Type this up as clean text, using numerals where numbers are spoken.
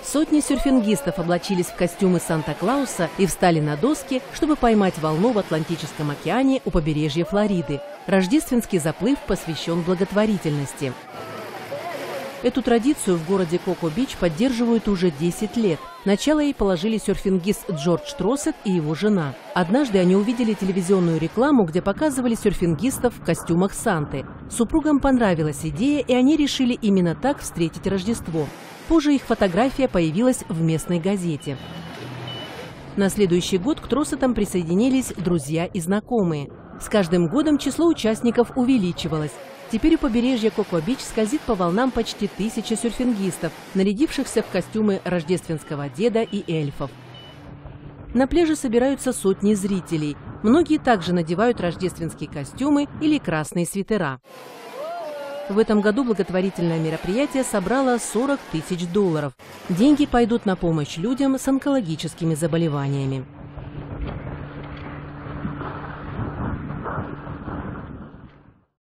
Сотни серфингистов облачились в костюмы Санта-Клауса и встали на доски, чтобы поймать волну в Атлантическом океане у побережья Флориды. Рождественский заплыв посвящен благотворительности. Эту традицию в городе Коко-Бич поддерживают уже 10 лет. Начало ей положили серфингист Джордж Тросет и его жена. Однажды они увидели телевизионную рекламу, где показывали серфингистов в костюмах Санты. Супругам понравилась идея, и они решили именно так встретить Рождество. Позже их фотография появилась в местной газете. На следующий год к Тросетам присоединились друзья и знакомые. С каждым годом число участников увеличивалось. Теперь у побережья Коко-Бич скользит по волнам почти 1000 серфингистов, нарядившихся в костюмы рождественского деда и эльфов. На пляже собираются сотни зрителей. Многие также надевают рождественские костюмы или красные свитера. В этом году благотворительное мероприятие собрало $40 000. Деньги пойдут на помощь людям с онкологическими заболеваниями.